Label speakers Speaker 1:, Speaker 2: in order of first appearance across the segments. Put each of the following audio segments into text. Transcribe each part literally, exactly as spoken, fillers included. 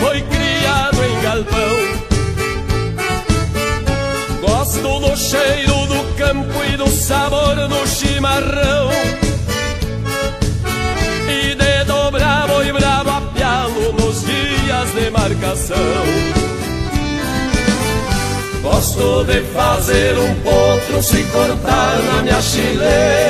Speaker 1: foi criado em galpão. Gosto do cheiro do campo e do sabor do chimarrão, e de dobrar boi bravo a pialo nos dias de marcação. Gosto de fazer um potro se cortar na minha chilena,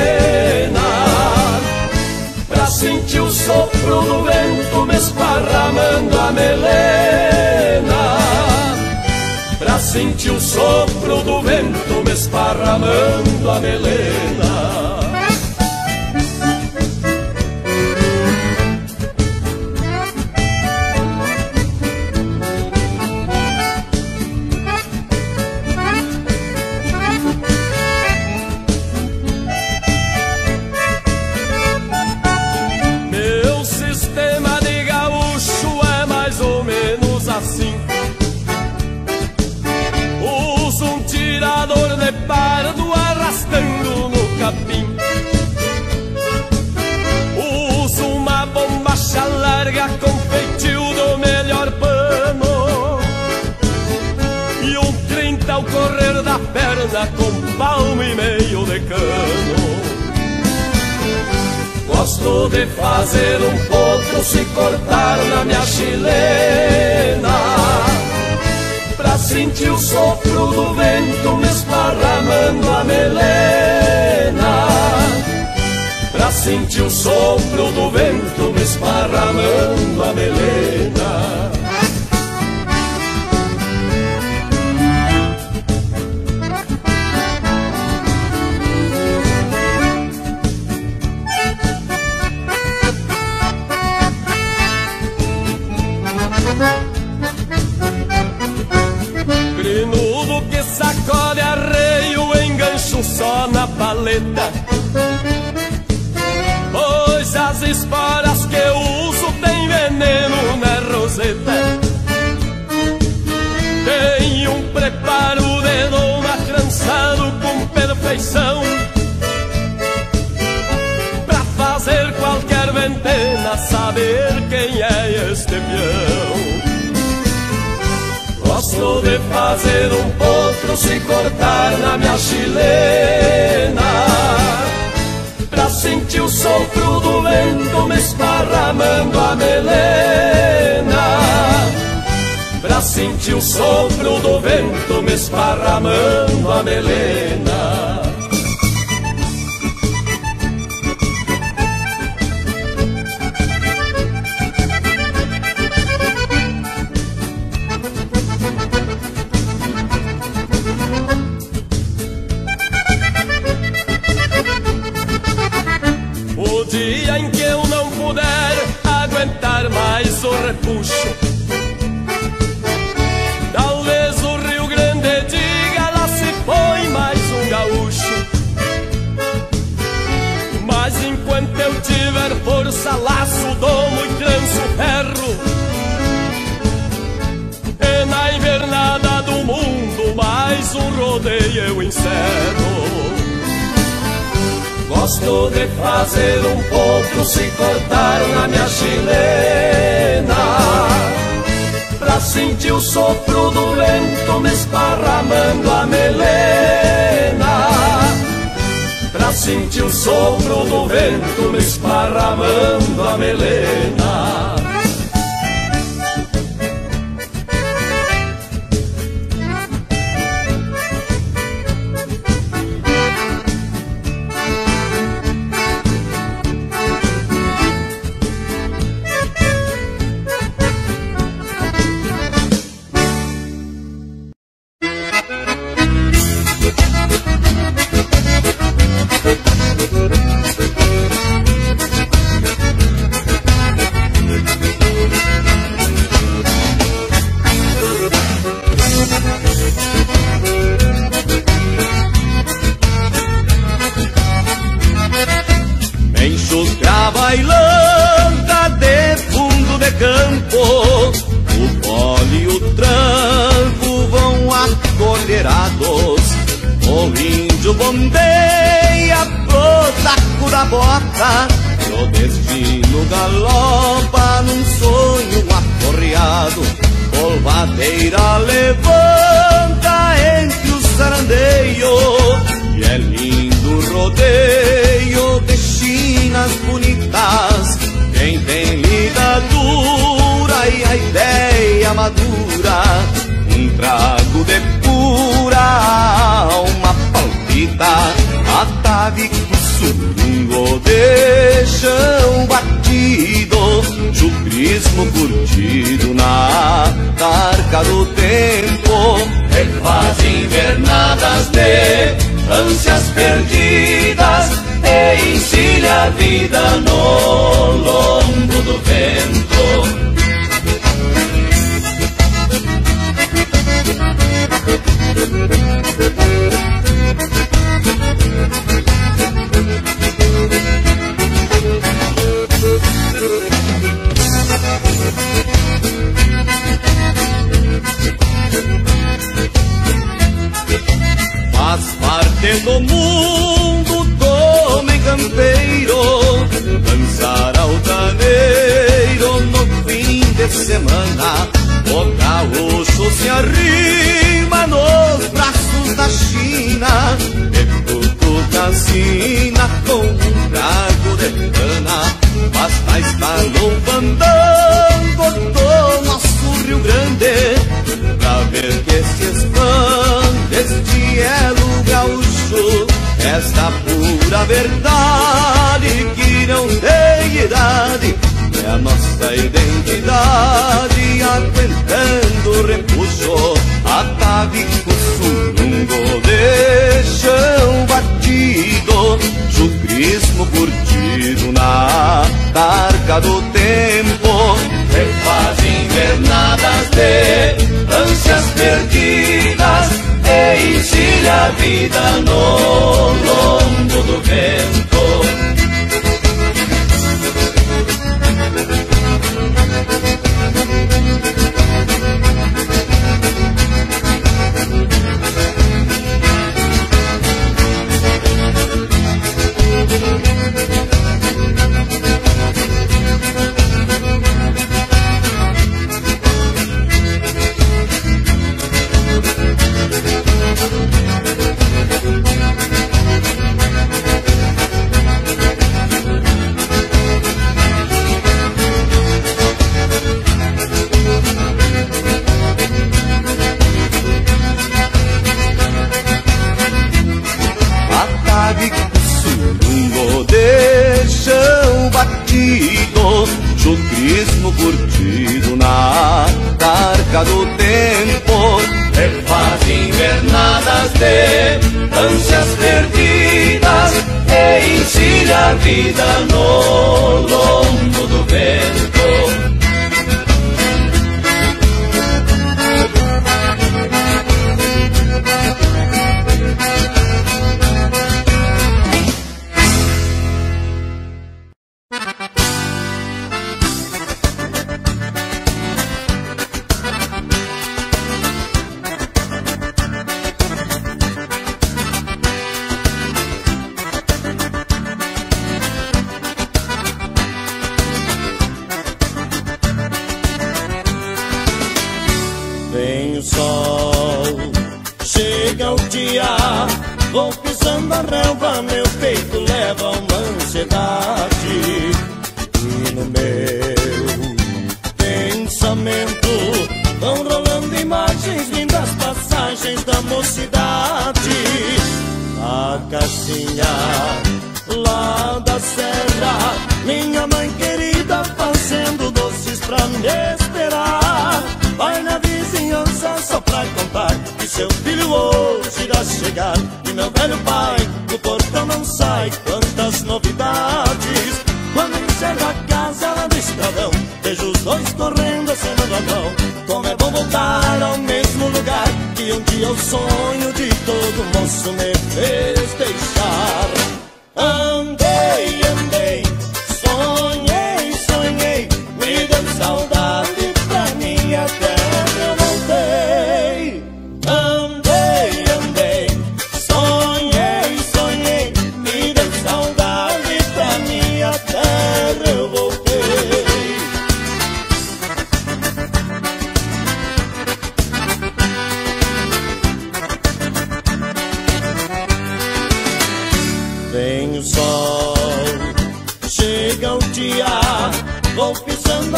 Speaker 1: pra sentir o sopro do vento me esparramando a melena, pra sentir o sopro do vento me esparramando a melena. Pardo arrastando no capim, uso uma bombacha larga com feitio do melhor pano, e um trinta ao correr da perna com palmo e meio de cano. Gosto de fazer um potro se cortar na minha chilena, pra sentir o sopro do vento me esparramando a melena, pra sentir o sopro do vento me esparramando a melena. Crinudo que sacode arreio, engancho só na paleta, pois as esporas que eu uso tem veneno na roseta. Tem um preparo de doma trançado com perfeição, pra fazer qualquer ventena saber quem é este peão. Gosto de fazer um potro se cortar na minha chilena, pra sentir o sopro do vento me esparramando a melena, pra sentir o sopro do vento me esparramando a melena. O dia em que eu não puder aguentar mais o repuxo, talvez o Rio Grande diga: lá se foi mais um gaúcho. Mas enquanto eu tiver força, laço, domo e tranço ferro, e na invernada do mundo mais um rodeio eu encerro. Gosto de fazer um potro se cortar na minha chilena, pra sentir o sopro do vento me esparramando a melena, pra sentir o sopro do vento me esparramando a melena.
Speaker 2: bailanta de fundo de campo, o pole e o tranco vão acolherados. O índio bombeia pro taco da bota, e o destino galopa num sonho aporreado. arraiado, polvadeira levanta entre os sarandeios, e é lindo o rodeio de chinas bonitas. Quem tem ligadura e a ideia madura, um trago de pura alma palpita. Atavico surungo de chão batido, chucrismo curtido na tarca do tempo.
Speaker 1: Refaz invernadas de ânsias perdidas e encilha a vida no lombo do vento.
Speaker 2: Faz parte do mundo do homem campeiro dançar altaneiro no fim de semana. O gaúcho se arrima nos braços da China, de tudo sina com um trago de cana. Basta estar no fandango do nosso Rio Grande pra ver que se expande este elo gaúcho, esta pura verdade que não tem idade. É a nossa identidade aguentando o repuxo. Atavico surungo de chão batido, chucrismo curtido na tarca do tempo.
Speaker 1: Refaz invernadas de ânsias perdidas e encilha a vida no lombo do vento.
Speaker 2: Surungo de chão batido, chucrismo curtido na tarca do tempo.
Speaker 1: Refaz invernadas de ânsias perdidas e encilha a vida no lombo do vento.
Speaker 3: Vem o sol, chega o dia, vou pisando a relva, meu peito leva uma ansiedade. E no meu pensamento vão rolando imagens, lindas passagens da mocidade. A casinha lá da serra, minha mãe querida fazendo doces pra me esperar. Vai na vizinhança só pra contar que seu filho hoje irá chegar. E meu velho pai do portão não sai, quantas novidades. Quando enxerga a casa lá do estradão, vejo os dois correndo, acenando a mão. Como é bom voltar ao mesmo lugar que um dia o sonho de todo moço me fez deixar. Andei, andei, sonhei, sonhei, me deu saudade pra minha terra eu voltei. Andei, andei, sonhei, sonhei, me deu saudade pra minha terra eu voltei.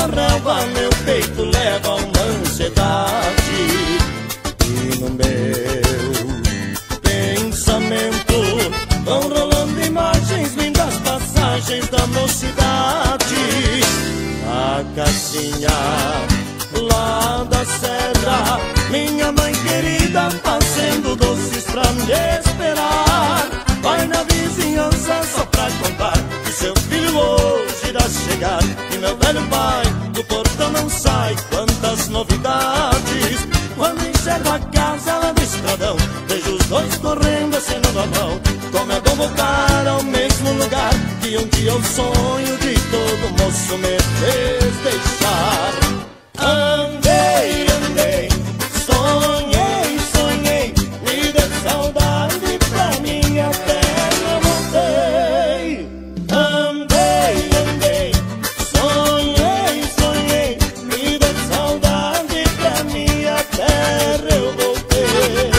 Speaker 3: a relva, meu peito leva uma ansiedade. E no meu pensamento vão rolando imagens, lindas passagens da mocidade. A casinha lá da serra, minha mãe querida fazendo doces pra me esperar. Vai na vizinhança só pra contar que seu filho hoje irá chegar. E meu velho pai do portão não sai, quantas novidades. Quando enxergo a casa lá do estradão, vejo os dois correndo, acenando a mão. Como é bom voltar ao mesmo lugar que um dia o sonho de todo moço me fez deixar. Andei, andei, sonhei, sonhei, me deu saudade pra minha terra, voltei. Andei, andei, sonhei, sonhei, me deu saudade pra minha terra, eu voltei.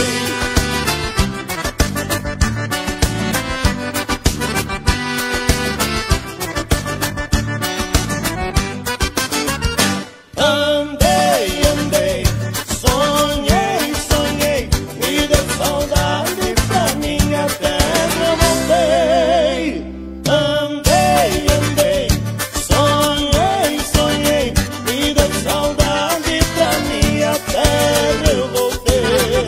Speaker 3: Andei, andei, sonhei, sonhei, me deu saudade pra minha terra, voltei. Andei, andei, sonhei, sonhei, me deu saudade pra minha terra, eu voltei.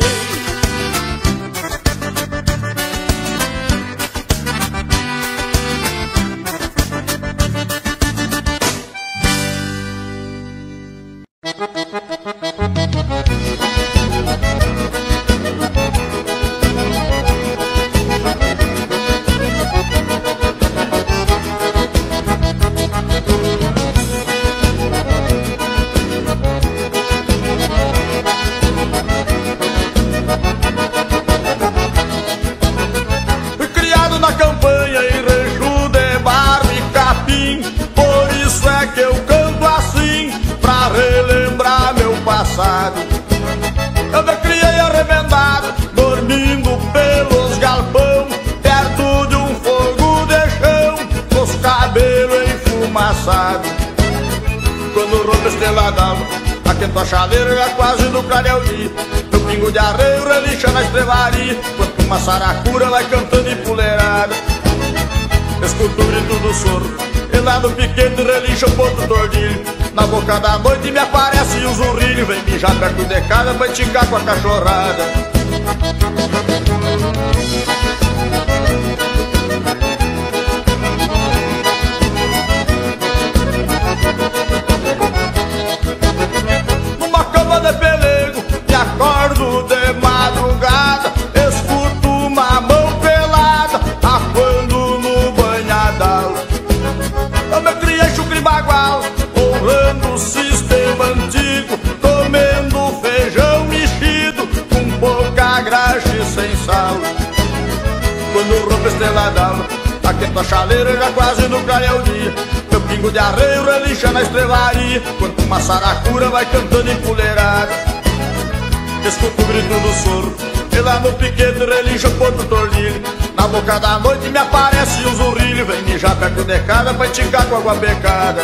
Speaker 2: Fui criado na campanha em rancho de barro e capim, por isso é que eu canto assim, pra relembrar meu passado. Eu me criei arremendado, dormindo pelos galpão, perto de um fogo de chão, com os cabelos enfumaçados. Quando rompe a estrela d'alva, aquento a chaleira já quase no clareio. Meu pingo de arreio relincha na estrevaria, quanto uma saracura vai cantando empoleirada. Escuto o grito do soro, e lá no piquete relincha o ponto tordilho. Na boca da noite me aparece o zurrilho, vem mijar perto de casa pra esticar com a cachorrada. Numa cama de pelego, me acordo de madrugada, escuto uma mão pelada, aquando no banhadal. Eu me criei chucre bagual, honrando o sistema antigo, comendo feijão mexido, com pouca graxa e sem sal. Quando rompe a estrela d'alva, aquento a chaleira já quase no clareio dia. Meu pingo de arreio relincha na estrevaria, quanto uma saracura vai cantando empoleirada. Escuto o grito do soro, e lá no piquete relincha o ponto tordilho. Na boca da noite me aparece o zurrilho, vem mijar perto de casa pra esticar com água becada.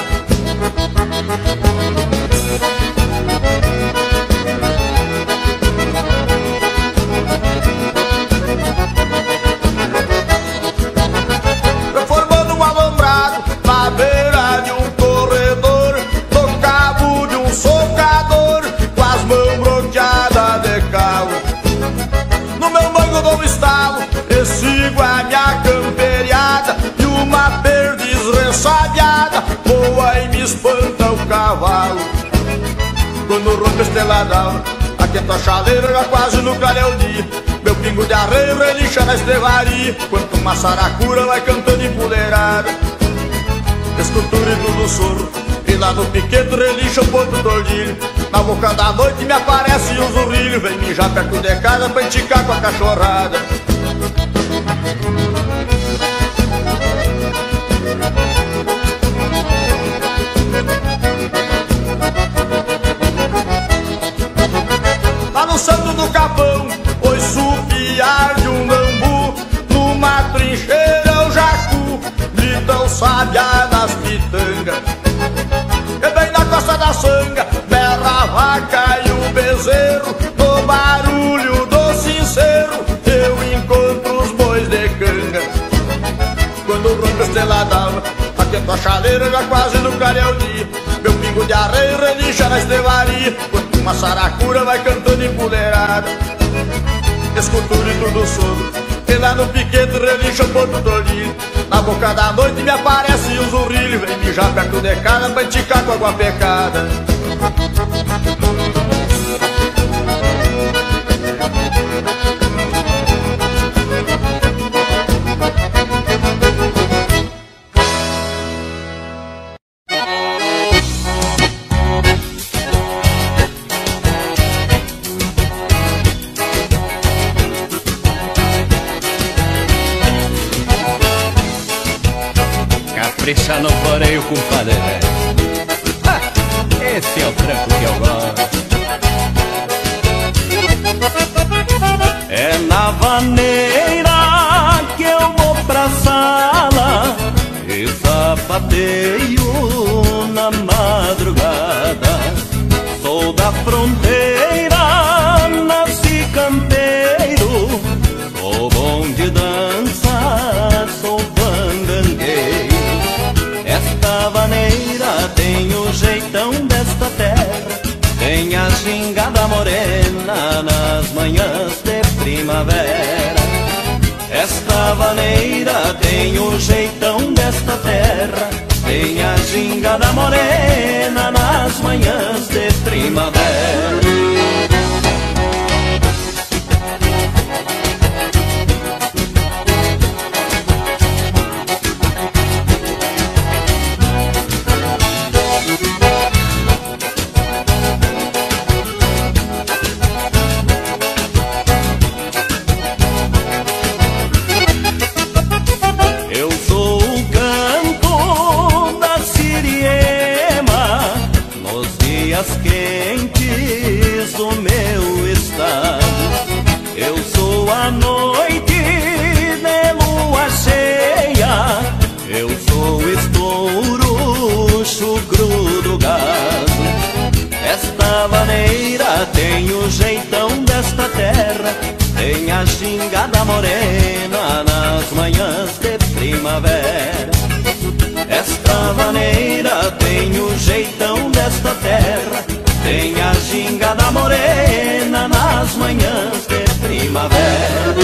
Speaker 2: Formando um alambrado na beira de um corredor, no cabo de um socador, com as mãos bloqueadas de calo. No meu mango dou um estalo, e sigo a minha camperiada, e uma perdiz ressabiada voa e me espanta o cavalo. Quando rompe a estrela d'alva, aquento a chaleira já quase no clareio dia. Meu pingo de arreio relincha na estrevaria, quanto uma saracura vai cantando empoleirada. Escuto o grito do soro, e lá no piquete relincha o ponto tordilho. Na boca da noite me aparece o zurrilho, vem mijar perto de casa pra esticar com a cachorrada. Lá no santo do capão, ouço o piar de um bambu, numa trincheira o jacu grita o sabiá nas pitangas. E bem na da sanga, berra a vaca e o bezerro. No barulho do sincero eu encontro os bois de canga. Quando o ronco esteladava, atento a chaleira, já quase no clarear o dia, meu pingo de arreio relincha na estrevaria, quando uma saracura vai cantando empoleirada. Escuto o grito do sogro, e lá no piquete relincha o ponto do olhinho. Na boca da noite me aparece um zurrilho, vem mijar perto de casa pra enticar com água pecada.
Speaker 4: Capricha no floreio, compadre, ah, esse é o tranco que eu gosto. É na vaneira que eu vou pra sala e sapateio na madrugada. Sou da fronteira, nasci campeiro, sou bom de dança, sou bandangueiro. Esta vaneira tem o jeitão desta terra, tem a gingada morena nas manhãs de primavera. Esta vaneira tem o jeitão desta terra, tem a gingada morena nas manhãs de primavera. Quentes do meu estado, eu sou a noite de lua cheia, eu sou estouro, chucro do gado. Esta vaneira tem o jeitão desta terra, tem a gingada morena nas manhãs de primavera. Esta vaneira tem o jeitão desta terra, tem a gingada morena nas manhãs de primavera.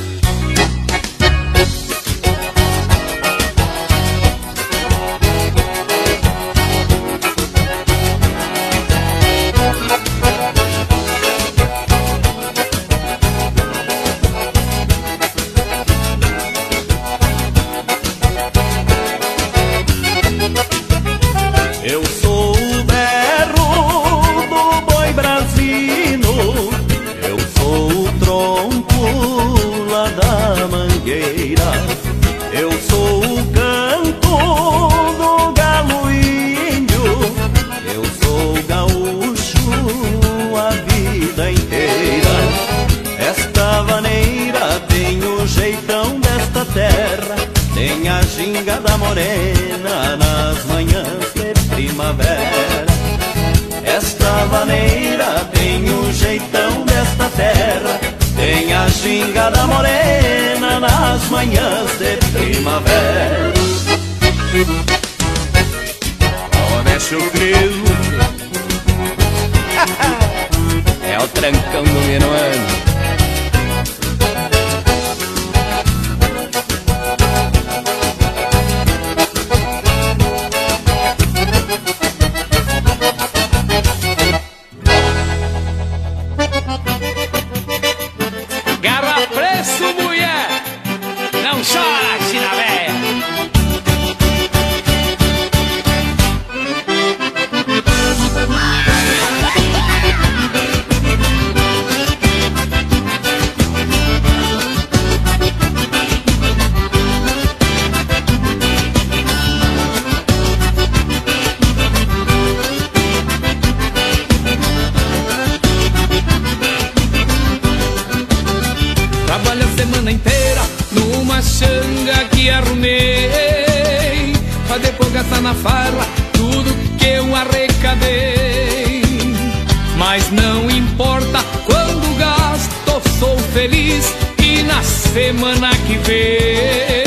Speaker 4: Eu sou o berro do boi brasino, eu sou o tronco lá da mangueira, eu sou o canto do galo índio, eu sou gaúcho a vida inteira. Esta vaneira tem o jeitão desta terra, tem a gingada morena nas manhãs de primavera. Esta vaneira tem o jeitão desta terra, tem a gingada morena nas manhãs de primavera. Oh, mexe o grilo, é o trancão do minuano.
Speaker 1: Na farra, tudo que eu arrecadei
Speaker 5: bem. Mas não importa quando gasto, sou feliz e na semana que vem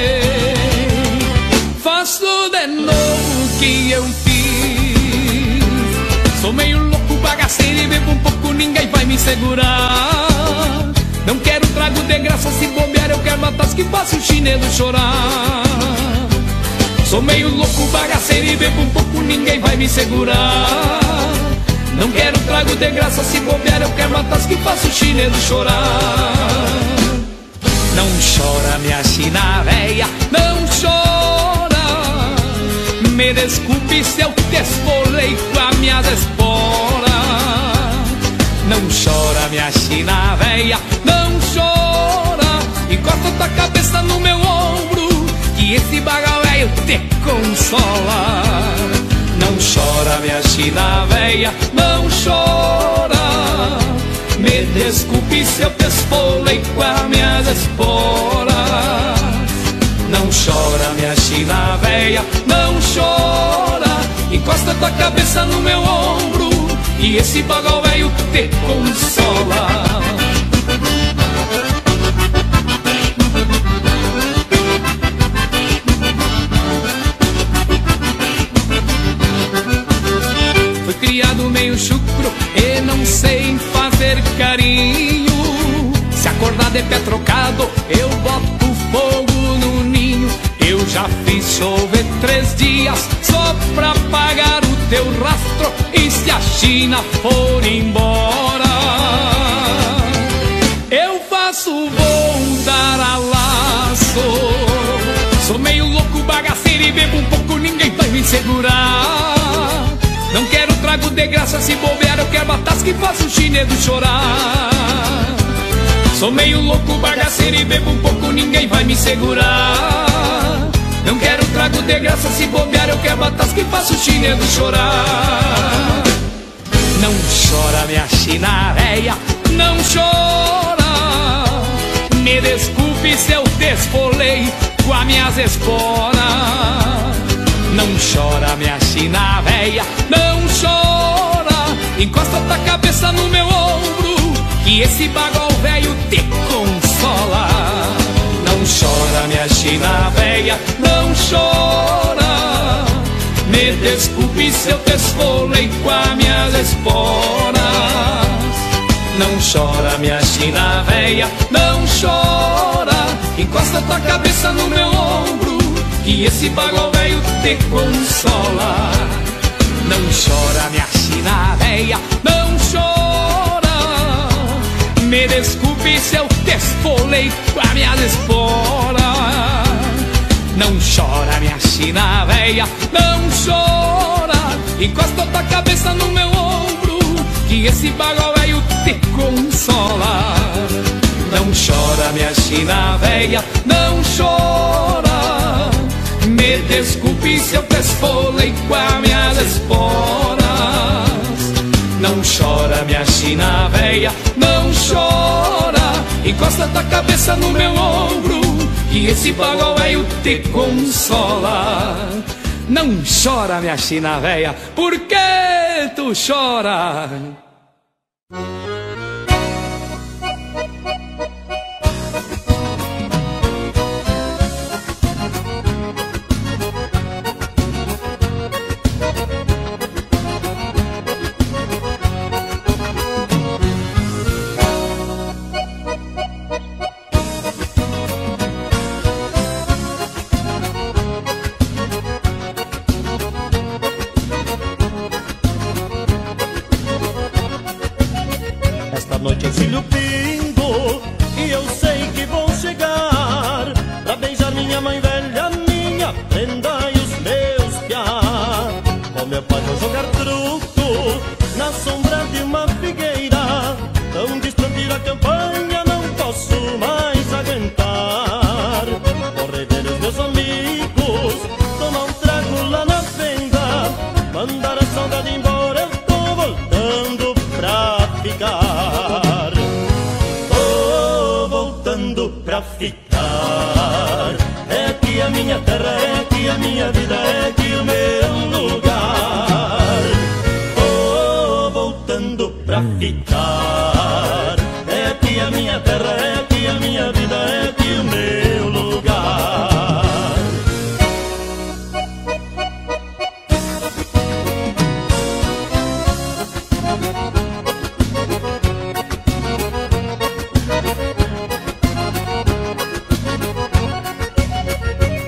Speaker 5: faço de novo o que eu fiz. Sou meio louco, bagaceiro e bebo um pouco, ninguém vai me segurar. Não quero trago de graça, se bobear eu quero batas que faço o chinelo chorar. Sou meio louco, bagaceiro e bebo um pouco, ninguém vai me segurar. Não quero trago de graça, se bobear eu quero batas que faço o chinelo chorar. Não chora minha china véia, não chora. Me desculpe se eu te esfolei com a minha espora. Não chora minha china véia, não chora. Encosta tua cabeça no meu ombro, que esse bagal velho te consola. Não chora minha china véia, não chora. Me desculpe se eu te esfolei com as minhas esporas. Não chora minha china véia, não chora. Encosta tua cabeça no meu ombro, e esse bagal velho te consola. Fui criado meio chucro e não sei fazer carinho. Se acordar de pé trocado, eu boto fogo no ninho. Eu já fiz chover três dias só pra apagar o teu rastro. E se a China for embora, eu faço voo dar a laço. Sou meio louco, bagaceiro e bebo um pouco, ninguém vai me segurar. Não quero trago de graça, se bobear eu quero batas que faço o chinelo chorar. Sou meio louco, bagaceiro e bebo um pouco, ninguém vai me segurar. Não quero trago de graça, se bobear eu quero batas que faço o chinelo chorar. Não chora minha china véia, não chora. Me desculpe se eu te esfolei com as minhas esporas. Não chora minha china véia, não chora. Encosta tua cabeça no meu ombro, que esse bagol velho te consola. Não chora minha china véia, não chora. Me desculpe se eu te esfolei com as minhas esporas. Não chora minha china véia, não chora. Encosta tua cabeça no meu ombro, que esse bagol velho te consola. Não chora minha china véia, não chora. Me desculpe se eu te esfolei com as minhas esporas. Não chora minha china véia, não chora. Encosta tua cabeça no meu ombro, que esse bagol velho te consola. Não chora minha china véia, não chora. Me desculpe se eu te esfolei com as minhas esporas. Não chora minha china véia, não chora. Encosta tua cabeça no meu ombro, que esse bagol velho te consola. Não chora minha china véia, por que tu chora?
Speaker 3: Noite encilho pingo e eu sei que vou chegar pra beijar minha mãe velha, minha prenda e os meus piá. Com meu pai vou jogar truco na sombra de uma figueira. Tão distante da campanha não posso mais aguentar. Vou rever os meus amigos, tomar um trago lá na venda, mandar a saudade embora, eu tô voltando pra ficar. Pra ficar.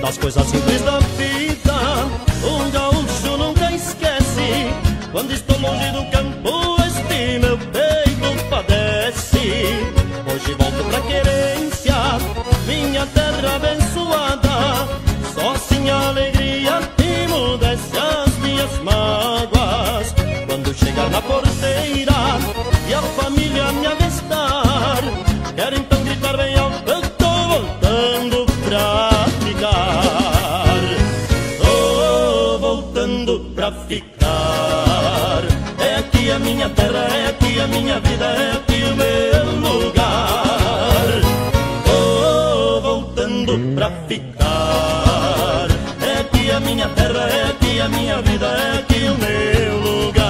Speaker 3: das coisas simples da vida, um gaúcho nunca esquece. Quando estou longe do campo, este meu peito padece. Hoje volto pra querência, minha terra abençoada. Só assim alegria e mudece as minhas mágoas. Quando chegar na porteira e a família me avistar, quero então gritar bem alto, eu tô voltando pra ficar. Tô voltando pra ficar. É aqui a minha terra, é aqui a minha vida, é aqui o meu lugar. Tô voltando pra ficar. É aqui a minha terra, é aqui a minha vida, é aqui o meu lugar.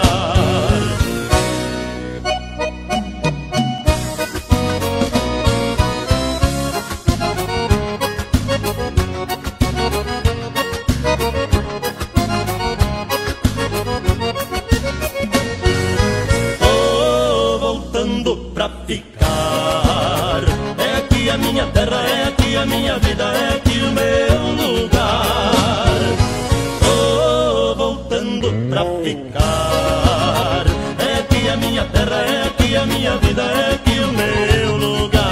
Speaker 3: Tô voltando pra ficar. É aqui a minha terra, é aqui a minha vida, é aqui o meu lugar. Tô voltando pra ficar. É aqui a minha terra, é aqui a minha vida, é aqui o meu lugar.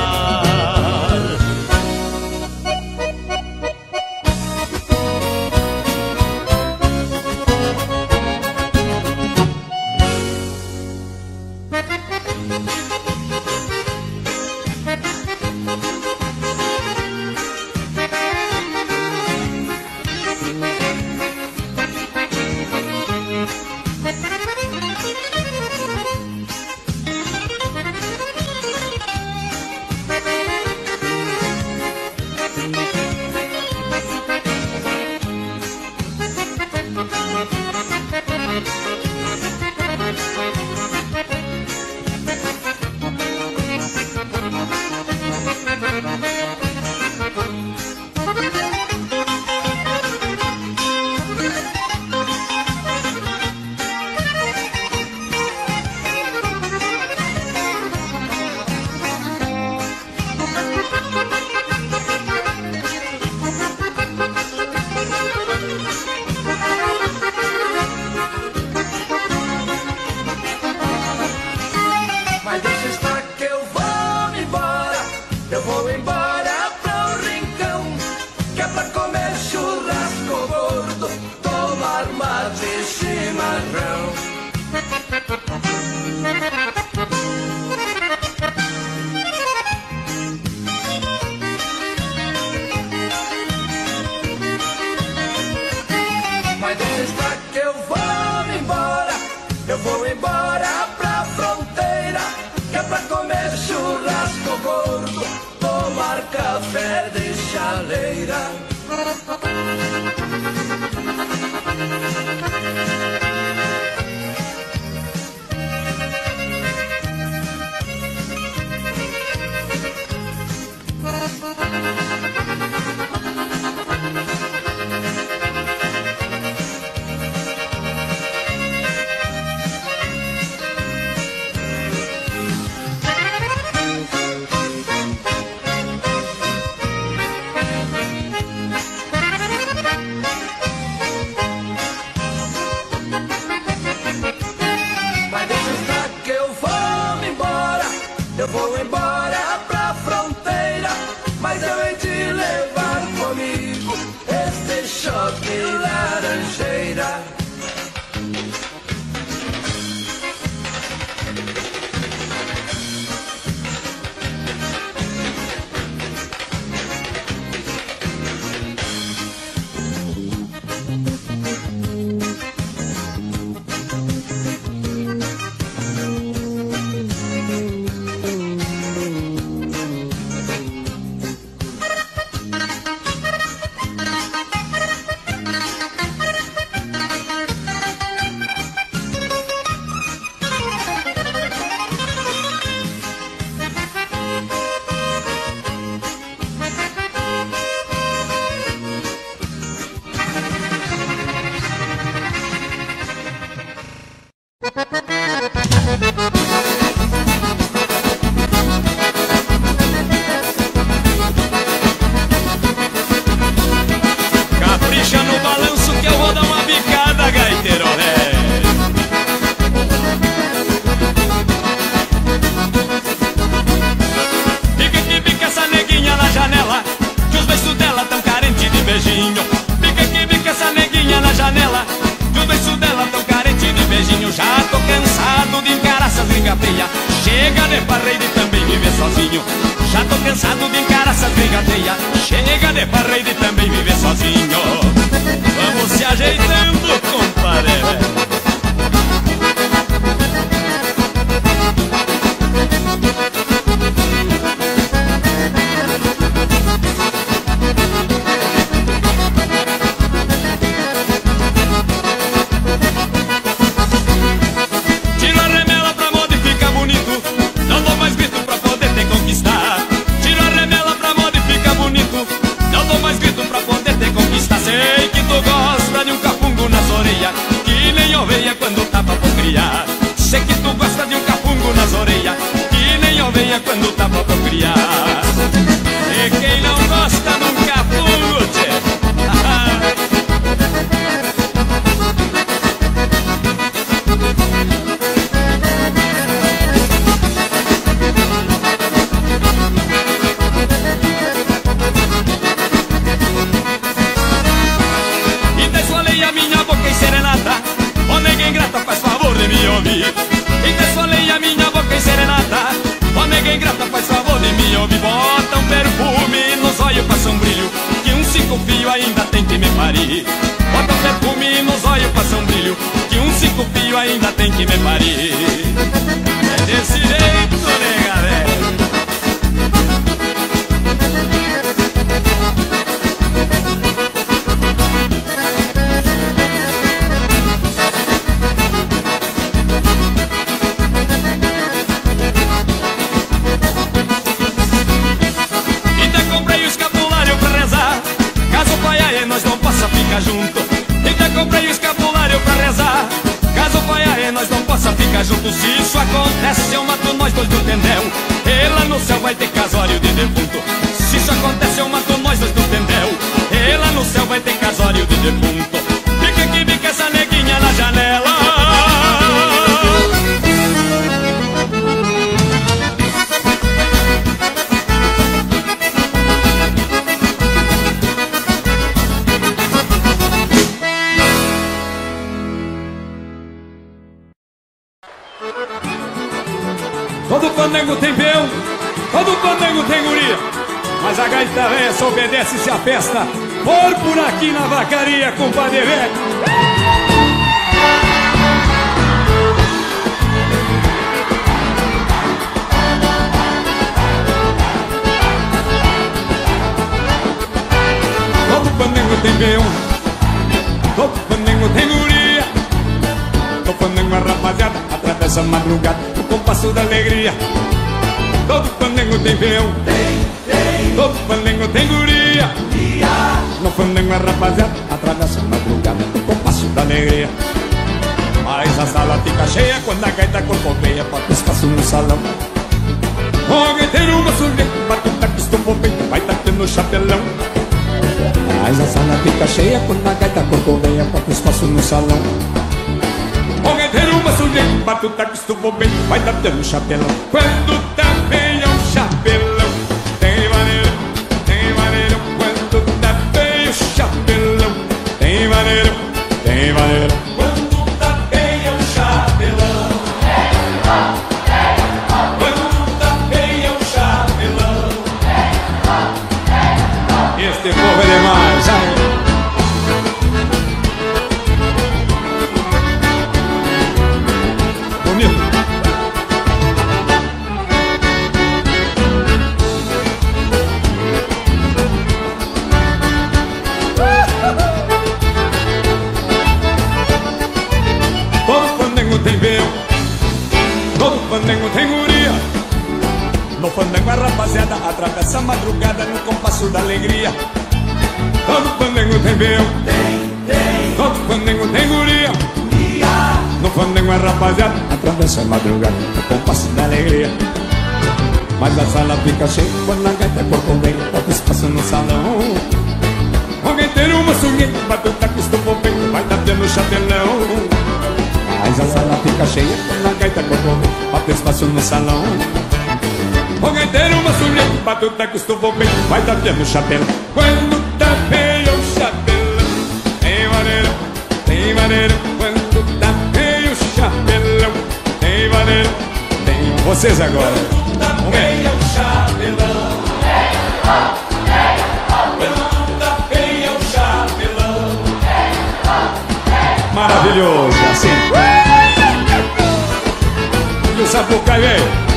Speaker 5: Chega de parreira e também viver sozinho. Já tô cansado de encarar essa brigadeia. Chega de parreira e também viver sozinho. Vamos se ajeitando, compadre. Sei que tu gosta de um capungo nas orelhas, que nem ovelha quando tá pra procriar. Sei que tu gosta de um capungo nas orelhas, que nem ovelha quando tá pra procriar. E quem não gosta de um capungo, tchê? Ingrata, faz favor de me ouvir. E desfolei a minha boca em serenata. Ó nega ingrata, faz favor de me ouvir. Bota um perfume nos olhos, passa um brilho, que um cinco fio ainda tem que me parir. Bota um perfume nos olhos, passa um brilho, que um cinco fio ainda tem que me parir. É desse jeito, nega, velho. Junto. Então comprei o escapulário pra rezar, caso o pai e nós não possa ficar juntos. Se isso acontece eu mato nós dois do tendel, e lá no céu vai ter casório de defunto. Se isso acontece eu mato nós dois do tendel, e lá no céu vai ter casório de defunto. Fica aqui, fica essa neguinha na janela. Todo pandango tem peão, todo pandango tem guria, mas a gaita véia só obedece se a festa for por aqui na vacaria, compadre velho. Todo pandango tem peão, todo pandango tem guria, todo pandango a rapaziada atravessa a madrugada no compasso da alegria. Todo pandango tem peão, tem, tem. Todo pandango tem guria, guria. No pandango a rapaziada atravessa a madrugada no compasso da alegria. Mas a sala fica cheia quando a gaita corcoveia bate espaço no salão. O gaiteiro uma surpresa, bate o taco, estumbou bem, vai batendo no chapelão. Mas a sala fica cheia quando a gaita corcoveia bate espaço no salão. O gaiteiro uma surpresa, bate o taco, estumbou bem, vai batendo no chapelão. Quando tá bem é um chapelão, tem maneiro, tem maneiro. Quando tá bem o chapelão, tem maneiro, tem maneiro. Quando tá bem é um chapelão, quando tá bem é um chapelão. Este povo é demais, ai. Bonito. Todo pandango tem peão, todo pandango tem guria. No pandango a rapaziada atravessa a madrugada no compasso da alegria. Todo pandango tem peão, tem, tem. Todo pandango tem guria, guria. No pandango a rapaziada atravessa a madrugada no compasso da alegria. Mas a sala fica cheia quando a gaita corcoveia bate espaço no salão. O gaiteiro uma sungueta, bate o taco, estumbou bem, vai batendo no chapelão. Mas a sala fica cheia quando a gaita corcoveia bate espaço no salão. O gaiteiro uma sungueta, bate o taco, estumbou bem, vai batendo no chapelão. Quando tá bem o chapelão, tem maneiro, tem maneiro. Quando tá bem o chapelão, tem maneiro, tem.
Speaker 6: Vocês agora. Vamos ver. Maravilhoso, assim. E o Sapucaí, velho?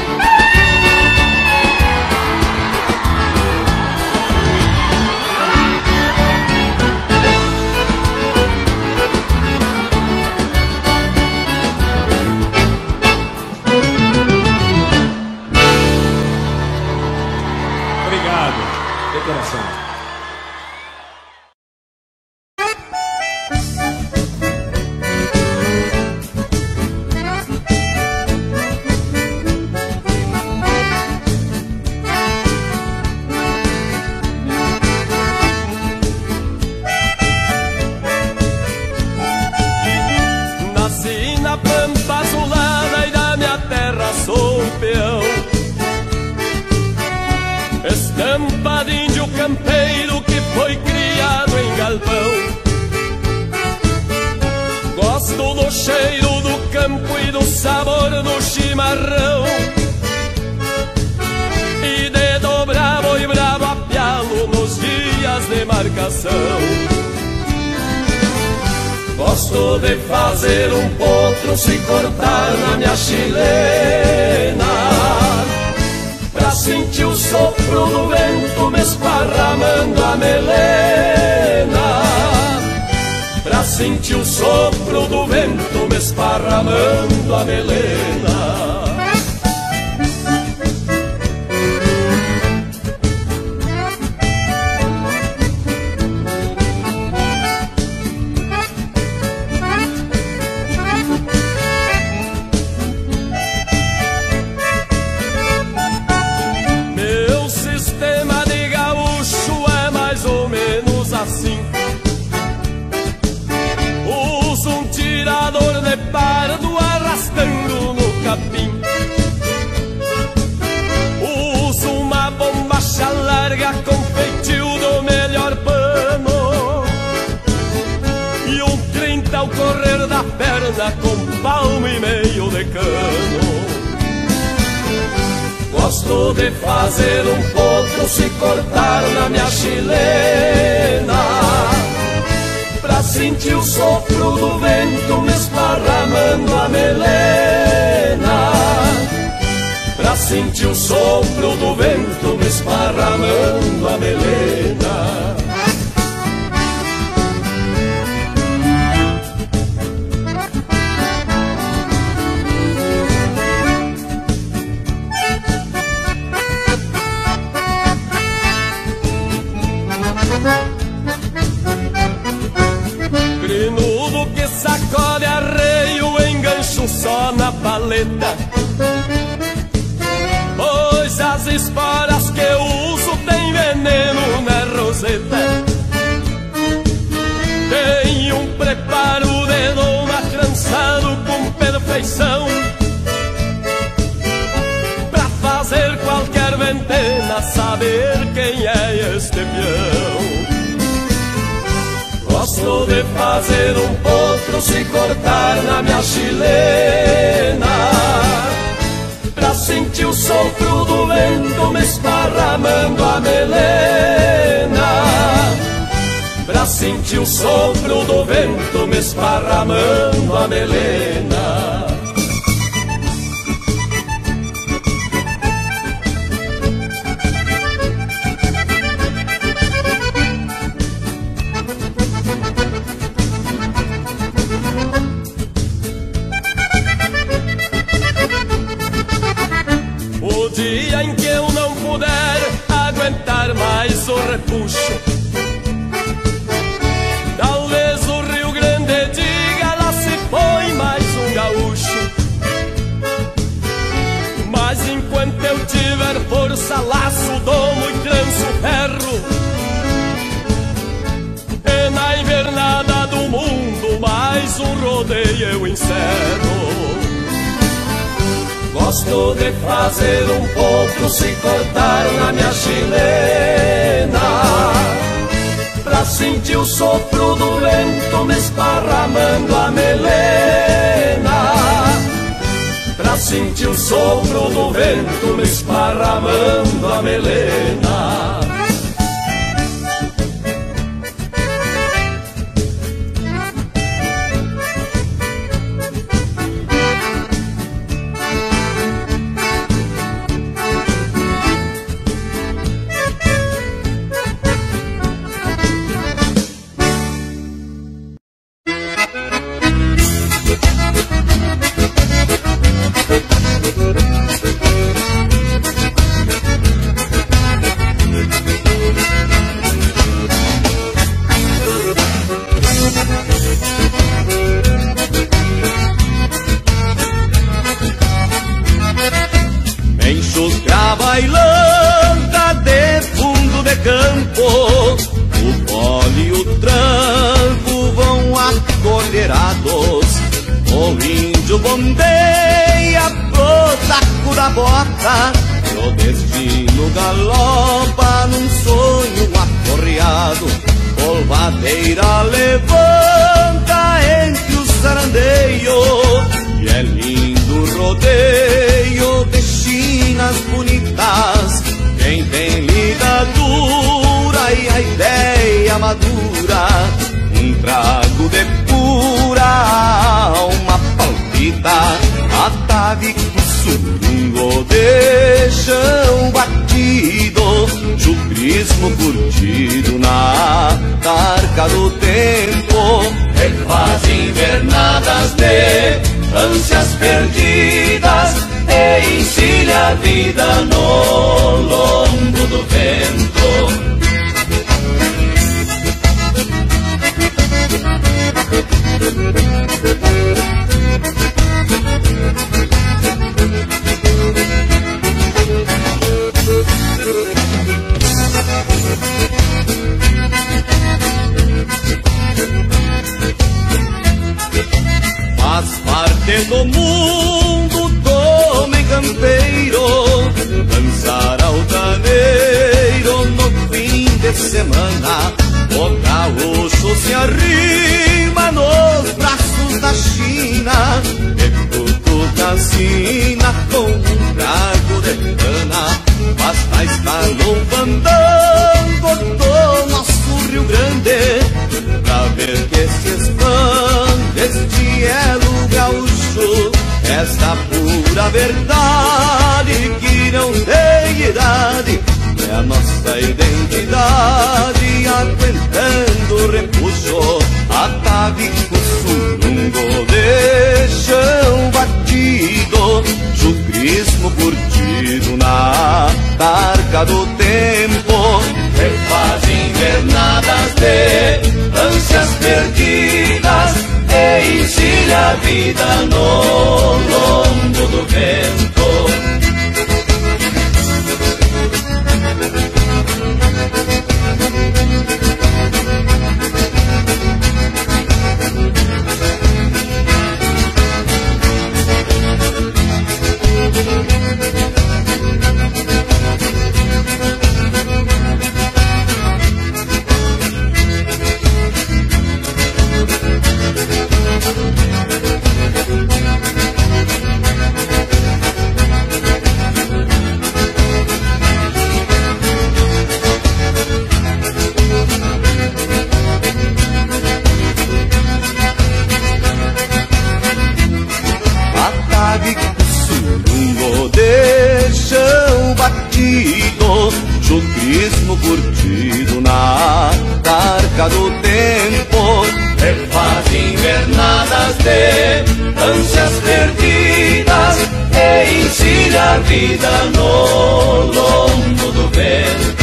Speaker 1: Estampa de índio campeiro que foi criado em galpão. Gosto do cheiro do campo e do sabor do chimarrão, e de dobrar boi bravo a pialo nos dias de marcação. Gosto de fazer um potro se cortar na minha chilena, pra sentir o sopro do vento me esparramando a melena, pra sentir o sopro do vento me esparramando a melena. Pardo arrastando no capim, uso uma bombacha larga com feitio do melhor pano, e um trinta ao correr da perna com palmo e meio de cano. Gosto de fazer um potro se cortar na minha chilena, pra sentir o sopro do vento me esparramando a melena, pra sentir o sopro do vento me esparramando a melena. Grinudo que sacode arreio, engancho só na paleta, pois as esporas que eu uso tem veneno na roseta. Tem um preparo de doma trançado com perfeição, pra fazer qualquer ventena saber quem é este peão. Gosto de fazer um potro se cortar na minha chilena, pra sentir o sopro do vento me esparramando a melena, pra sentir o sopro do vento me esparramando a melena. O dia em que eu não puder aguentar mais o repuxo, talvez o Rio Grande diga, lá se foi mais um gaúcho. Mas enquanto eu tiver força, laço, domo e tranço ferro, e na invernada do mundo mais um rodeio eu encerro. Gosto de fazer um potro se cortar na minha chilena, pra sentir o sopro do vento me esparramando a melena, pra sentir o sopro do vento me esparramando a melena.
Speaker 2: Bailanta de fundo de campo, o pole e o tranco vão acolherados. O índio bombeia pro taco da bota, e o destino galopa num sonho aporreado. Polvadeira levanta entre os sarandeios, e é lindo rodeio de chinas bonitas. Quem tem ligadura e a ideia madura, um trago de pura alma palpita. Atavico surungo de chão batido, chucrismo curtido na tarca do tempo.
Speaker 1: Refaz invernadas de ânsias perdidas e encilha a vida no lombo do vento.
Speaker 2: Faz parte do mundo do homem campeiro dançar altaneiro no fim de semana. O gaúcho se arrima nos braços da China e cutuca a sina com um trago de cana. Basta estar no fandango do nosso Rio Grande pra ver que se expande este elo gaúcho, esta pura verdade que não tem idade. É a nossa identidade aguentando o repuxo. Atavico surungo de chão batido, chucrismo curtido na tarca do tempo.
Speaker 1: Refaz invernadas de ânsias perdidas e encilha a vida no lombo do vento.
Speaker 2: Chucrismo curtido na tarca do tempo.
Speaker 1: Refaz invernadas de ânsias perdidas e encilha a vida no lombo do vento.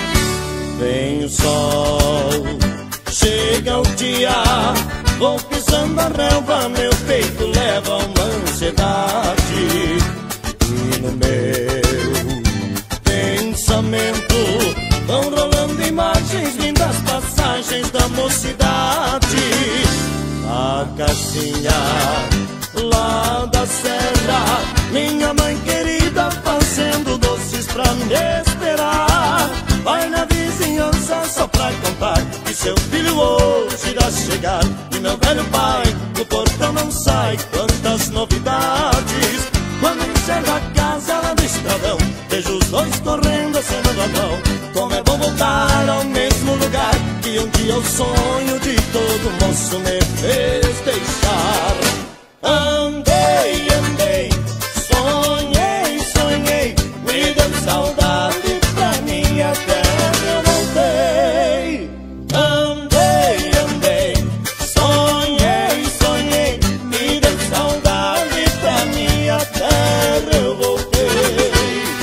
Speaker 3: Vem o sol, chega o dia, vou pisar pisando a relva, meu peito leva uma ansiedade. E no meu pensamento vão rolando imagens, lindas passagens da mocidade. A casinha lá da serra, minha mãe querida fazendo doces pra me esperar. Vai na vizinhança só pra contar que seu filho hoje irá chegar. E meu velho pai do portão não sai, quantas novidades. Quando enxergo a casa lá do estradão, vejo os dois correndo, acenando a mão. Como é bom voltar ao mesmo lugar que um dia o sonho de todo moço me fez deixar. Andei, andei, sonhei, sonhei, me deu saudade pra minha terra eu voltei. Andei, andei, sonhei, sonhei, me deu saudade pra minha terra eu voltei.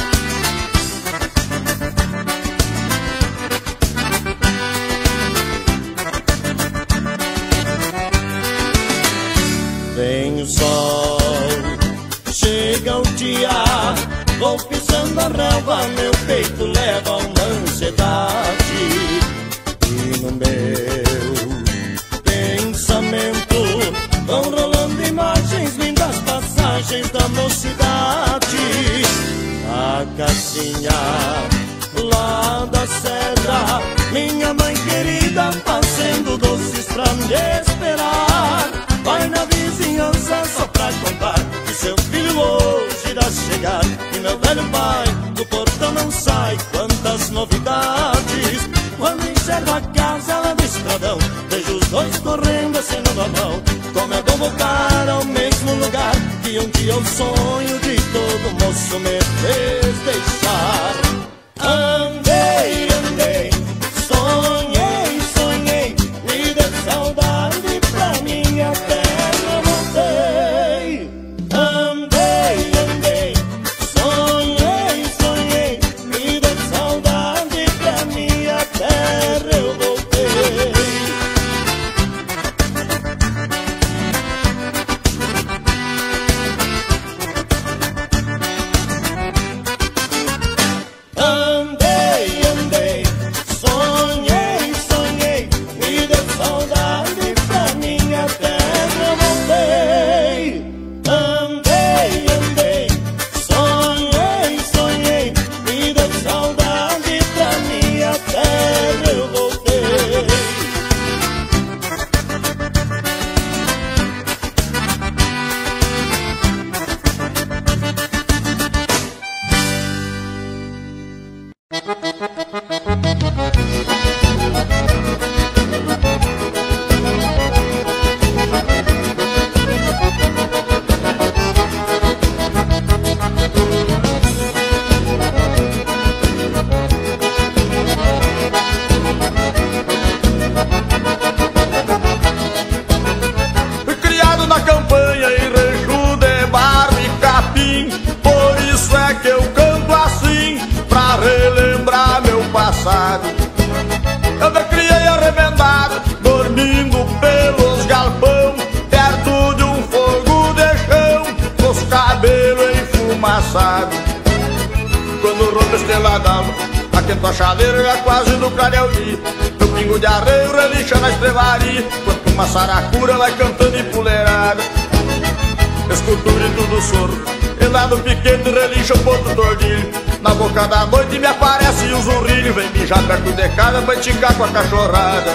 Speaker 3: Vem o sol, chega o dia, vou pisando a relva, meu peito leva uma ansiedade. E no meu pensamento vão rolando imagens, lindas passagens da mocidade. A casinha lá da serra, minha mãe querida fazendo doces pra me esperar. Vai na vizinhança só pra contar que seu filho hoje irá chegar. E meu velho pai do portão não sai, quantas novidades. Quando enxergo a casa lá do estradão, vejo os dois correndo, acenando a mão. Como é bom voltar ao mesmo lugar que um dia o sonho de todo moço me fez deixar. Andei, andei, sonhei, sonhei, me deu saudade pra minha terra eu voltei. Andei, andei, sonhei, sonhei, me deu saudade pra minha terra eu voltei. Andei, andei, sonhei, sonhei, me deu saudade pra minha terra eu voltei. Andei, andei, sonhei, sonhei, me deu saudade pra minha terra eu voltei.
Speaker 2: Fui criado na campanha em rancho de barro e capim. Por isso é que eu canto assim, pra relembrar meu passado. Eu me criei arrebentado, dormindo pelos galpão, perto de um fogo de chão, com os cabelos enfumaçados. Quando rompe a estrela d'alva, aquento a chaleira já quase no clareio dia. Meu pingo de arreio relincha na estrevaria, quanto uma saracura vai cantando empoleirada. Escuto o grito do soro, e lá no piquete relincha o ponto do ordilho. Na boca da noite me aparece o zurrilho, vem mijar perto de casa pra esticar com a cachorrada.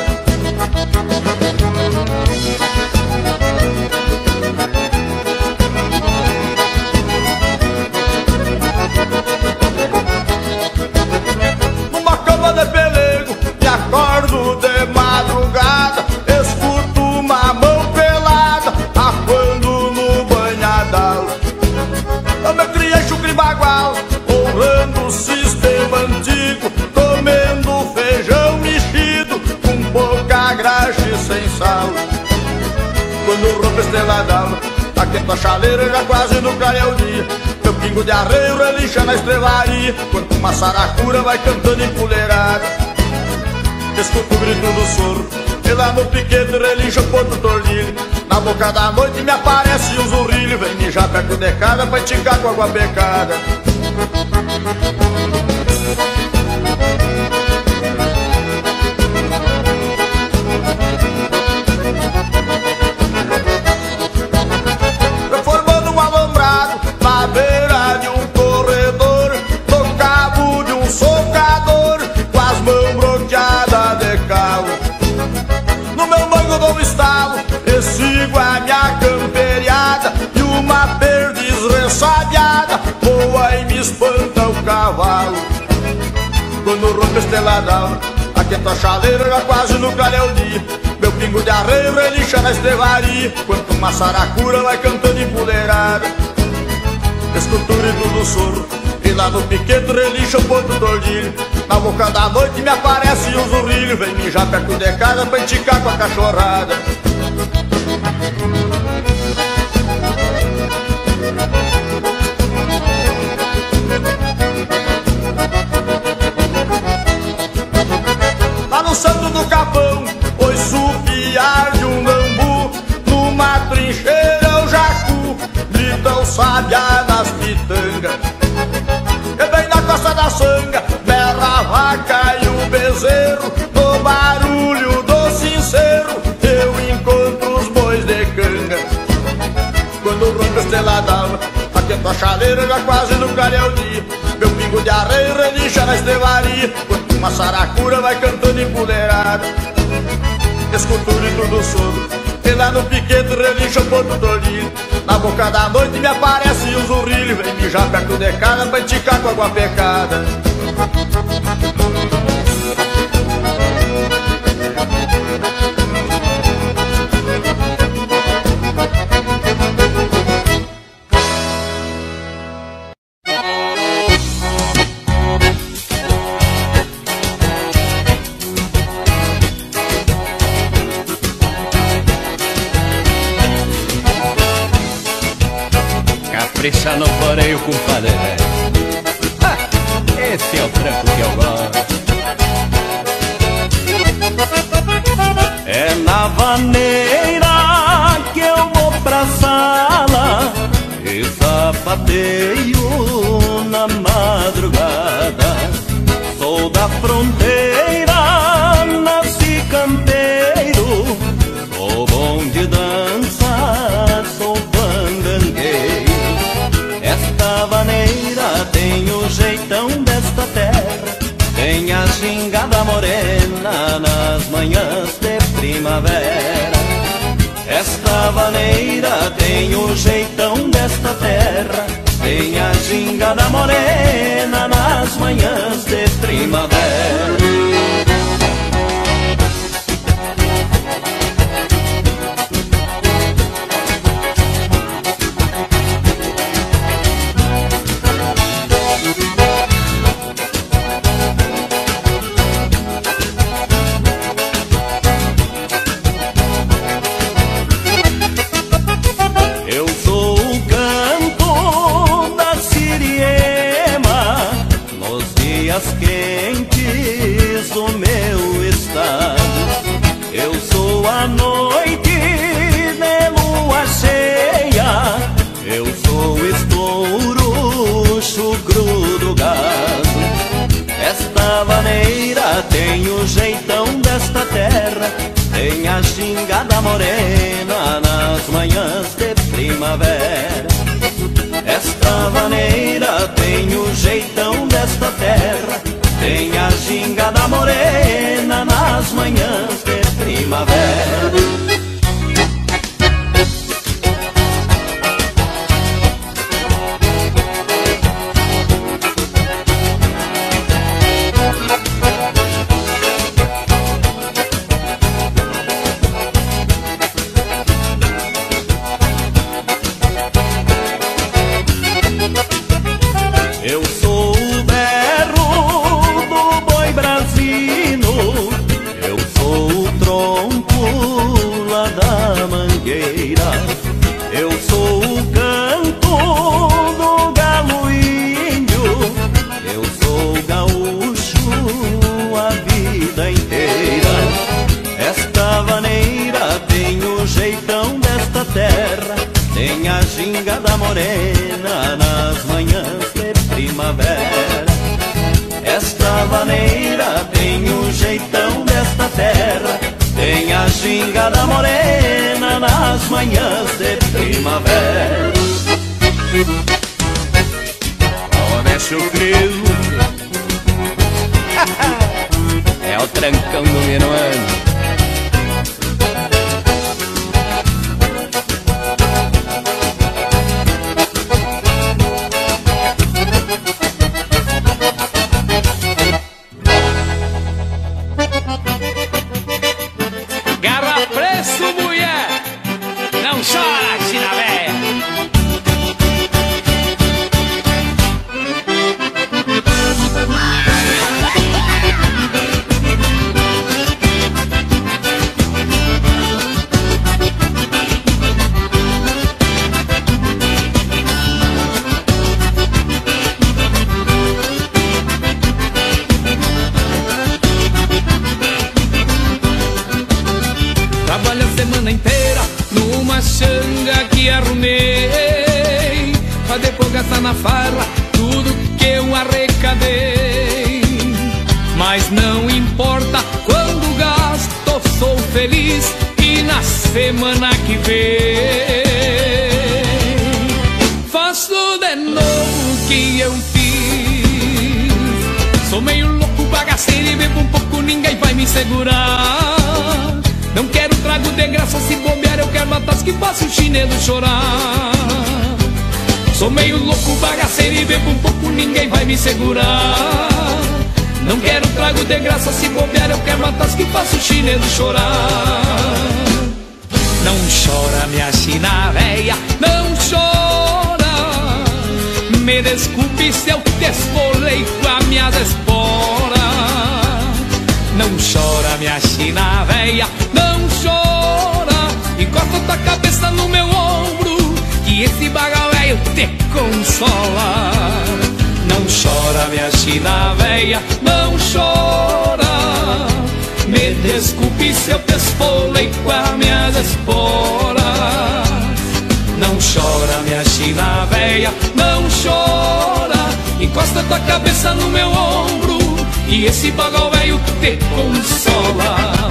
Speaker 2: Numa cama de pelego, me acordo de madrugada, escuto uma mão pelada, acuando no banhadal. Eu me criei chucre bagual, honrando o sistema antigo, comendo feijão mexido, com pouca graxa e sem sal. Quando rompe a estrela d'alva, aquento a chaleira já quase no clareio dia. Meu pingo de arreio relincha na estrevaria, quando uma saracura vai cantando empoleirada. Escuto o grito do soro, E lá no piquete relincha o ponto tordilho. Na boca da noite me aparece um zurrilho. Vem mijar perto de casa pra esticar com água pecada. Formando um alambrado na beira de um corredor, no cabo de um socador, com as mãos bronqueadas de calo. No meu banco dou um estalo e sigo a minha camperiada, e uma perdiz ressabiada voa e me espanta o cavalo. Quando rompe esteladão, aquenta a chaleira já quase no clareio dia. Meu pingo de arreio relincha na estrevaria, quanto uma saracura vai cantando empoleirada. Escultura e tudo sorro, e lá no piquete relincha o ponto tordilho. Na boca da noite me aparece um zurrilho. Vem mijar perto de casa pra enticar com a cachorrada. Lá no Santo do Capão, oi supiar de um bambu, numa trincheira o jacu grita o sabiá nas pitangas. E bem na costa da sanga berra a vaca e o bezerro, no barulho do sincero eu encontro os bois de canga. Quando rompe a estrela d'alva, aquenta a chaleira já quase no clareio dia. Meu pingo de arreio relincha na estrevaria, quando uma saracura vai cantando empoleirada. Escultura e tudo sorro, e lá no piquete relincha o ponto tordilho. Na boca da noite me aparece um zurrilho. Vem mijar perto de casa pra enticar com água pecada.
Speaker 4: Capricha no floreio, compadre. Ah, esse é o tranco que eu gosto.
Speaker 3: É na vaneira que eu vou pra sala e sapateio na madrugada. Sou da fronteira, nasci campeiro, sou bom de dança, sou bandangueiro. Esta vaneira tem o jeitão desta terra, tem a gingada morena nas manhãs de primavera. Esta vaneira tem o jeitão desta terra, tem a gingada morena nas manhãs de primavera. Quentes do meu estado, eu sou a noite de lua cheia, eu sou estouro, chucro do gado. Esta vaneira tem o jeitão desta terra, tem a gingada morena nas manhãs de primavera. Esta vaneira tem o jeitão desta terra, tem a gingada morena nas manhãs de primavera. Eu sou o berro do boi brasino, eu sou o tronco gingada morena nas manhãs de primavera.
Speaker 4: Honesto Cris, é o trancão do Minuano.
Speaker 5: Garra preço, mulher, não chora, China véia. Trabalho a semana inteira numa xanga que arrumei, pra depois gastar na farra tudo que eu arrecadei. Mas não importa quando gasto, sou feliz e na semana que vem faço de novo o que eu fiz. Sou meio louco, bagaceiro e bebo um pouco, ninguém vai me segurar. Não quero trago de graça, se bobear eu quero batas que faça o chinelo chorar. Sou meio louco, bagaceiro e bebo um pouco, ninguém vai me segurar. Não quero trago de graça, se bobear eu quero batas que faça o chinelo chorar. Não chora minha china véia, não chora. Me desculpe se eu te esfolei com as minhas esporas. Não chora minha china véia, não chora. Encosta tua cabeça no meu ombro, que esse bagal velho te consola. Não chora minha china véia, não chora. Me desculpe se eu te esfolei com as minhas esporas. Não chora minha china véia, não chora. Encosta tua cabeça no meu ombro, e esse bagal velho te consola.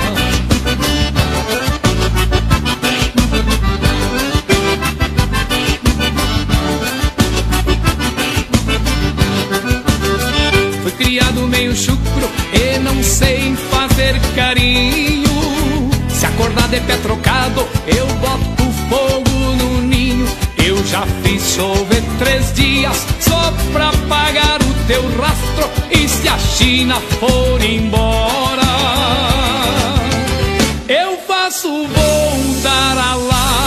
Speaker 5: Fui criado meio chucro e não sei fazer carinho. Se acordar de pé trocado, eu boto fogo no ninho. Eu já fiz chover três dias só pra pagar o teu rastro. E se a China for embora, eu faço voltar a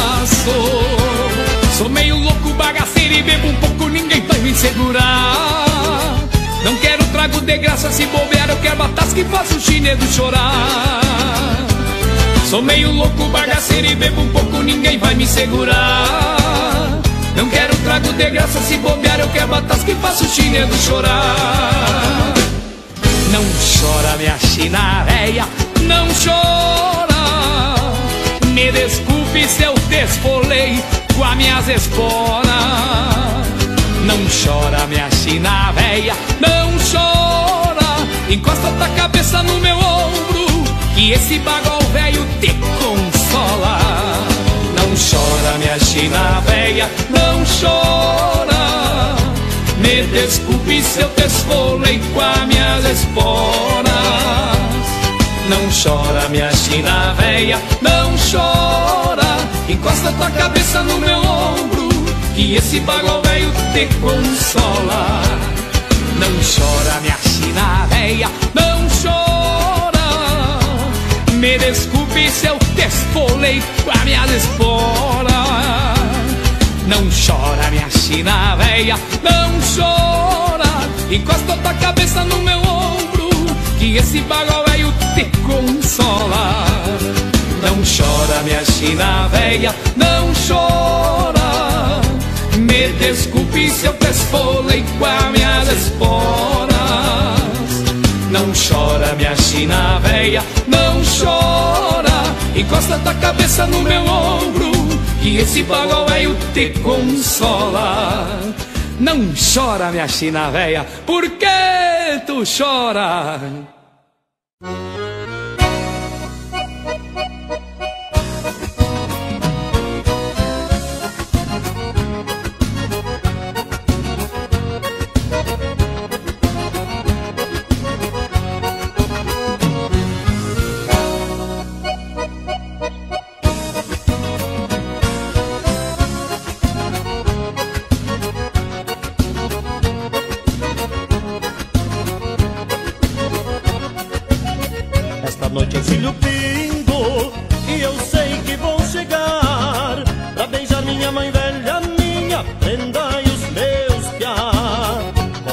Speaker 5: laço. Sou meio louco, bagaceiro e bebo um pouco, ninguém vai me segurar. Não quero trago de graça, se bobear eu quero batas que faça o chinelo chorar. Sou meio louco, bagaceiro e bebo um pouco, ninguém vai me segurar. Não quero trago de graça, se bobear eu quero batas que faça o chinelo chorar. Não chora minha china véia, não chora. Me desculpe se eu te esfolei com as minhas esporas. Não chora minha china véia, não chora. Encosta tua cabeça no meu ombro, que esse bagol velho te consola. Não chora minha china véia, não chora. Me desculpe se eu te esfolei com as minhas esporas. Não chora minha china véia, não chora. Encosta tua cabeça no meu ombro, que esse bagol velho te consola. Não chora minha china véia, não chora. Me desculpe se eu te esfolei com as minhas esporas. Não chora minha china véia, não chora. Encosta tua cabeça no meu ombro, que esse bagol velho te consola. Não chora minha china véia, não chora. Me desculpe se eu te esfolei com as minhas esporas. Não chora minha china véia, não chora. Encosta tua cabeça no meu ombro, que esse bagol velho te consola. Não chora minha china véia, por que tu chora?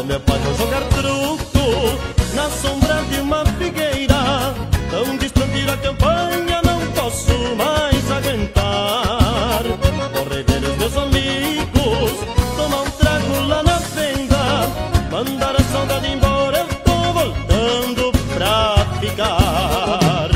Speaker 3: com meu pai vou jogar truco na sombra de uma figueira. Tão distante da campanha não posso mais aguentar. Vou rever os meus amigos, tomar um trago lá na venda, mandar a saudade embora, eu tô voltando pra ficar.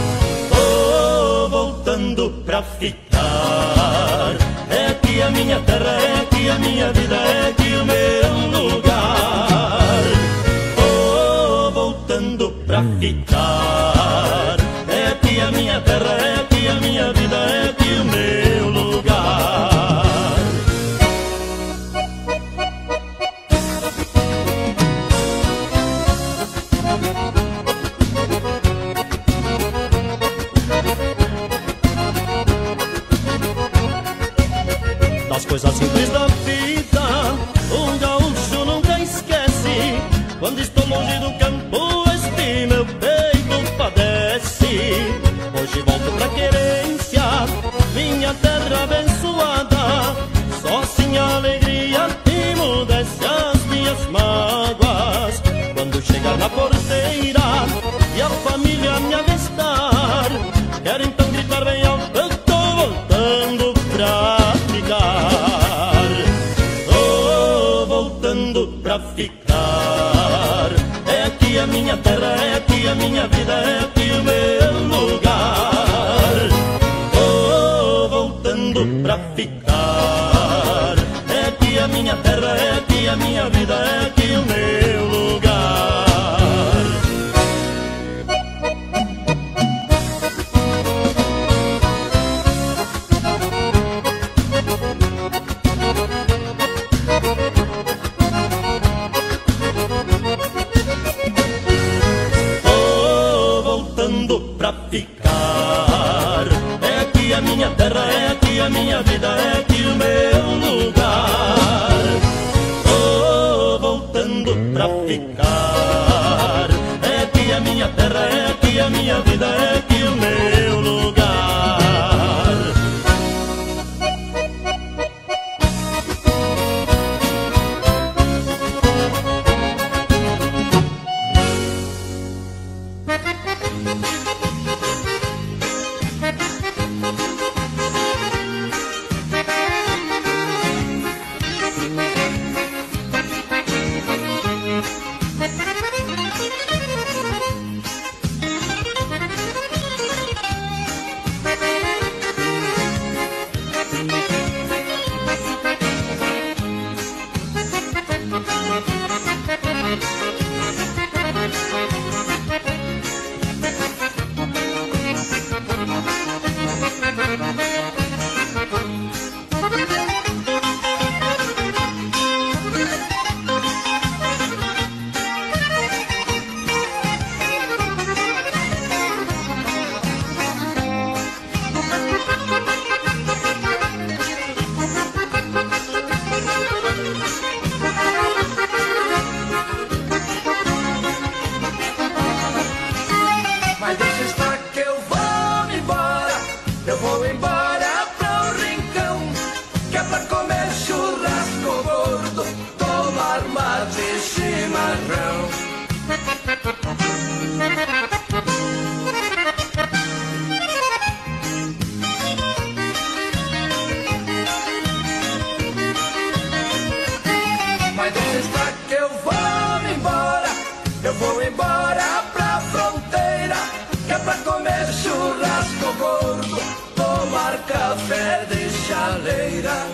Speaker 3: Tô voltando pra ficar. É aqui a minha terra, é aqui a minha vida, é aqui o meu lugar. Tô voltando pra ficar. É aqui a minha terra, é aqui a minha vida, é aqui o meu lugar. Das coisas simples da vida, um gaúcho nunca esquece. Quando estou longe do campo, este meu peito padece. Hoje volto pra querência, minha terra abençoada. Só assim a alegria emudece as minhas mágoas. Quando chegar na porteira e a família me avistar, quero então gritar bem alto, eu tô voltando pra ficar. Tô voltando pra ficar. É aqui a minha terra, é aqui a minha vida, é aqui o meu lugar. Tô voltando pra ficar. É aqui a minha terra, é aqui a minha vida, é aqui o meu lugar. Tô voltando pra ficar. É aqui a minha terra, é aqui a minha vida, é aqui o meu lugar. Tô voltando pra ficar. É aqui a minha terra, é aqui a minha vida, é aqui o meu lugar.
Speaker 1: Mas deixa estar que eu vou embora. Eu vou embora pra um rincão, que é pra comer churrasco gordo, tomar mate e chimarrão. Mas deixa estar que eu vou embora. Eu vou embora pra fronteira, que é pra comer churrasco gordo, tomar café de chaleira.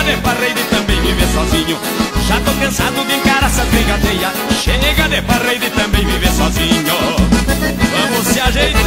Speaker 5: de parreira e também viver sozinho. Já tô cansado de encarar essas brigadeiras. Chega de parreira e também viver sozinho. Vamos se ajeitar